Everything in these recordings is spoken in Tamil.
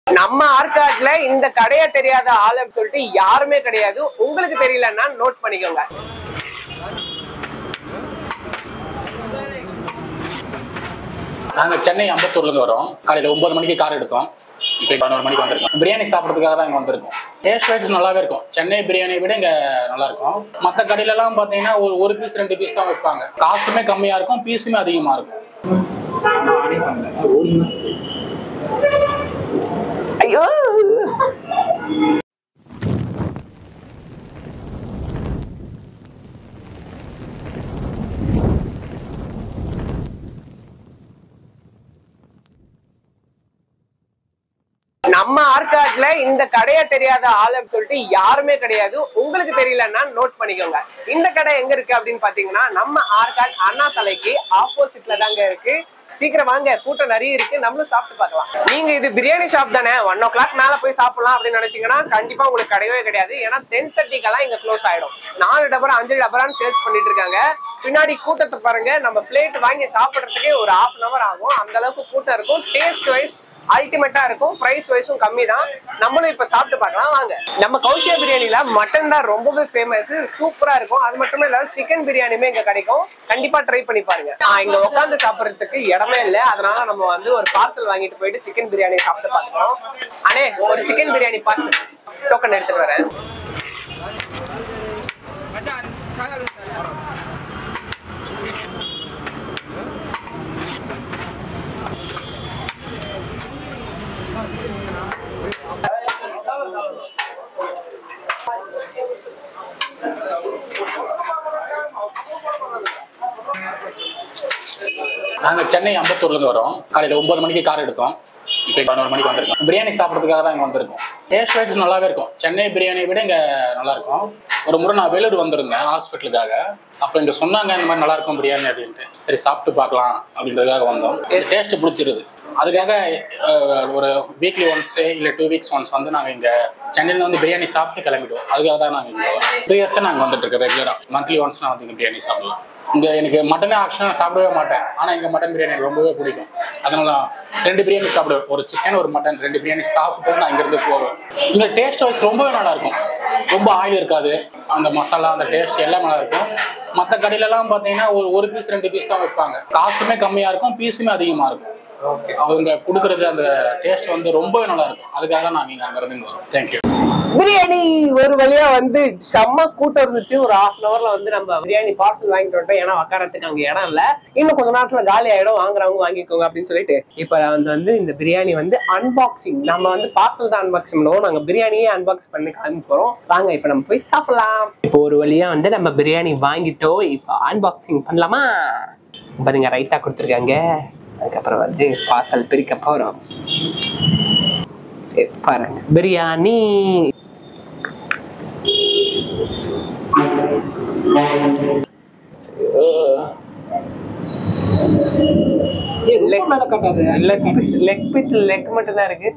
நம்ம ஆற்காட்ல இந்த கடையை தெரியாத ஆளுன்னு சொல்லிட்டு யாருமே கிடையாது. உங்களுக்கு தெரியலன்னா நோட் பண்ணிக்கோங்க. நாங்க சென்னை அம்பத்தூர்ல இருந்து வரோம். காலையில 9 மணிக்கு கார் எடுத்தோம். இப்போ 11 மணிக்கு வந்திருக்கோம். பிரியாணி சாப்பிட்றதுக்காக தான் இங்கே வந்திருக்கோம். டேஸ்ட் வைஸ் நல்லாவே இருக்கும். சென்னை பிரியாணியை விட இங்கே நல்லா இருக்கும். மற்ற கடையிலலாம் பார்த்தீங்கன்னா ஒரு பீஸ் 2 பீஸ் தான் வைப்பாங்க. காசுமே கம்மியாக இருக்கும், பீஸுமே அதிகமாக இருக்கும். ஐயோ நம்ம ஆற்காட்ல இந்த கடையை தெரியாத ஆளுன்னு சொல்லிட்டு யாருமே கிடையாது. உங்களுக்கு தெரியலன்னா நோட் பண்ணிக்கோங்க. இந்த கடை எங்க இருக்கு அப்படின்னு பாத்தீங்கன்னா நம்ம ஆற்காட் அண்ணா சாலைக்கு ஆப்போசிட்ல தாங்க இருக்கு. சீக்கிரம் வாங்க, கூட்டம் நிறைய இருக்கு, நம்மளும் சாப்பிட்டு பார்க்கலாம். நீங்க இது பிரியாணி ஷாப் தானே, 1 o'clock மேல போய் சாப்பிடலாம் அப்படின்னு நினைச்சீங்கன்னா கண்டிப்பா உங்களுக்கு கிடையவே கிடையாது. ஏன்னா 10:30க்கெல்லாம் இங்க க்ளோஸ் ஆயிடும். 4 டபரா 5 டபரான்னு சேல்ஸ் பண்ணிட்டு இருக்காங்க. பின்னாடி கூட்டத்தை பாருங்க. நம்ம பிளேட் வாங்கி சாப்பிடறதுக்கே ஒரு 1/2 hour ஆகும். அந்த அளவுக்கு கூட்டம் இருக்கும். டேஸ்ட் வைஸ் அல்டிமேட்டா இருக்கும். பிரைஸ் வைஸும் கம்மி தான். நம்மளும் இப்ப சாப்பிட்டு பார்க்கலாம் வாங்க. நம்ம கௌஷியா பிரியாணில மட்டன் தான் ரொம்பவே ஃபேமஸ். சூப்பரா இருக்கும். அது மட்டுமே இல்ல சிக்கன் பிரியாணியுமே இங்க கிடைக்கும். கண்டிப்பா ட்ரை பண்ணி பாருங்க. இங்க உட்காந்து சாப்பிடறதுக்கு இடமே இல்லை. அதனால நம்ம வந்து ஒரு பார்சல் வாங்கிட்டு போயிட்டு சிக்கன் பிரியாணி சாப்பிட்டு பார்க்கிறோம். அண்ணே, ஒரு சிக்கன் பிரியாணி பார்சல் டோக்கன் எடுத்துட்டு வரேன். நாங்கள் சென்னை அம்பத்தூர்ல இருந்து வரோம். காலையில 9 மணிக்கு கார் எடுத்தோம். இப்போ 11 மணிக்கு வந்திருக்கோம். பிரியாணி சாப்பிட்றதுக்காக தான் இங்கே வந்திருக்கோம். டேஸ்ட் வைஸ் நல்லாவே இருக்கும். சென்னை பிரியாணியை விட இங்கே நல்லா இருக்கும். ஒரு முறை நான் வேலூர் வந்திருந்தேன் ஹாஸ்பிட்டலுக்காக. அப்போ இங்கே சொன்னாங்க இந்த மாதிரி நல்லா இருக்கும் பிரியாணி அப்படின்ட்டு. சரி சாப்பிட்டு பார்க்கலாம் அப்படின்றதுக்காக வந்தோம். டேஸ்ட்டு பிடிச்சிருது. அதுக்காக ஒரு வீக்லி ஒன்ஸு இல்லை 2 weeks ஒன்ஸ் வந்து நாங்கள் இங்கே சென்னையில் வந்து பிரியாணி சாப்பிட்டு கிளம்பிடுவோம். அதுக்காக தான் நாங்கள் இங்கே 2 years நாங்கள் வந்துட்டு இருக்கோம். ரெகுலராக மந்த்லி ஒன்ஸ் நான் வந்து இங்கே பிரியாணி சாப்பிடலாம். இங்கே எனக்கு மட்டனே ஆக்சுவலாக சாப்பிடவே மாட்டேன். ஆனால் இங்கே மட்டன் பிரியாணி எனக்கு ரொம்பவே பிடிக்கும். அதனால 2 பிரியாணி சாப்பிடுவேன். ஒரு சிக்கன் ஒரு மட்டன் 2 பிரியாணி சாப்பிட்டு நான் இங்கேருந்து போவேன். இங்கே டேஸ்ட் வைஸ் ரொம்பவே நல்லாயிருக்கும். ரொம்ப ஆயில் இருக்காது. அந்த மசாலா அந்த டேஸ்ட் எல்லாம் நல்லா இருக்கும். மற்ற கடையிலலாம் பார்த்தீங்கன்னா ஒரு பீஸ் 2 பீஸ் தான் வைப்பாங்க. காசுமே கம்மியாக இருக்கும், பீஸுமே அதிகமாக இருக்கும். அவங்க கொடுக்குறது அந்த டேஸ்ட் வந்து ரொம்பவே நல்லா இருக்கும். அதுக்காக நாங்கள் இங்கே அங்கேருந்து வரோம். தேங்க்யூ. பிரியாணி ஒரு வழியா வந்து செம்ம கூட்டம் இருந்துச்சு. ஒரு 1/2 hourல வந்து நம்ம பிரியாணி பார்சல் வாங்கிட்டு வந்துட்டோம். ஏன்னா உட்காரத்துக்கு அங்க இடம் இல்ல. இன்னும் கொஞ்ச நேரத்துல காலி ஆயிடும். வாங்குறவங்க வாங்கிக்கோங்க அப்படின்னு சொல்லிட்டு இப்ப வந்து இந்த பிரியாணி வந்து அன்பாக்சிங், நம்ம வந்து பார்சல் தான் அன்பாக்சிங் பண்ணுவோம். நாங்க பிரியாணியே அன்பாக்ஸ் பண்ணி காமிக்க போறோம். வாங்க இப்ப நம்ம போய் சாப்பிடலாம். இப்போ ஒரு வழியா வந்து நம்ம பிரியாணி வாங்கிட்டோம். இப்ப அன்பாக்சிங் பண்ணலாமா? பாருங்க, ரைட்டா கொடுத்துருக்காங்க. அதுக்கப்புறம் வந்து பார்சல் பிரிக்க போறோம். பாருங்க பிரியாணி. லெக் மட்டும் தான் இருக்கு.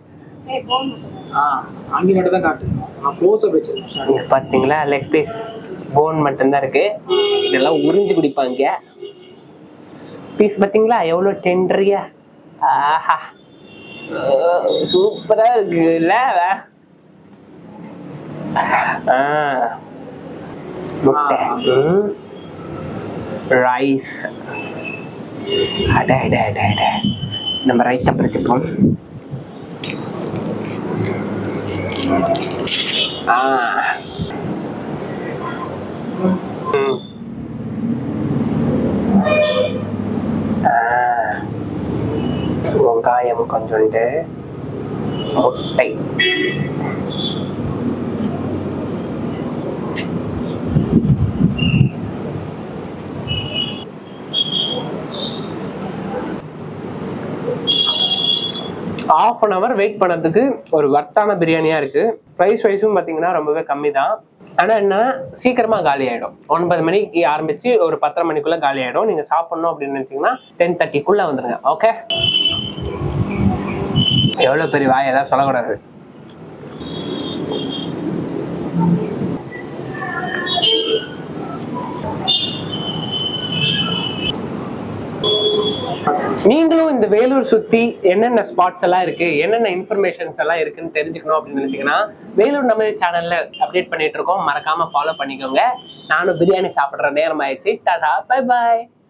பாத்தீங்களா, லெக் பீஸ் போன் மட்டும் தான் இருக்கு. இதெல்லாம் உறிஞ்சு குடிப்பாங்க. பீஸ் பாத்தீங்களா எவ்வளவு டெண்டரியா. ஆஹா, சூப்பரா இருக்குல்ல. முட்டை, ரைஸ். நம்ம ரைஸை பிடிச்சிப்போம். வெங்காயம் கொஞ்சோண்டு, முட்டை, ½ an hour வெயிட் பண்ணதுக்கு ஒரு வர்த்தான பிரியாணியா இருக்கு. ப்ரைஸ் வைஸும் பார்த்தீங்கன்னா ரொம்பவே கம்மி தான். ஆனால் என்ன, சீக்கிரமா காலி ஆயிடும். 9 மணிக்கு ஆரம்பிச்சு ஒரு 10:30 மணிக்குள்ள காலி ஆயிடும். நீங்க சாப்பிடணும் அப்படின்னு நினைச்சீங்கன்னா 10:30க்குள்ள வந்துருங்க. ஓகே, எவ்வளவு பெரிய வாய், ஏதாவது சொல்லக்கூடாது. நீங்களும் இந்த வேலூர் சுத்தி என்னென்ன ஸ்பாட்ஸ் எல்லாம் இருக்கு, என்னென்ன இன்ஃபர்மேஷன்ஸ் எல்லாம் இருக்குன்னு தெரிஞ்சுக்கணும் அப்படின்னு நினைச்சீங்கன்னா வேலூர் நம்ம சேனல்ல அப்டேட் பண்ணிட்டு இருக்கோம். மறக்காம ஃபாலோ பண்ணிக்கோங்க. நானும் பிரியாணி சாப்பிடுற நேரம் ஆயிடுச்சு. டாடா, பை பாய்.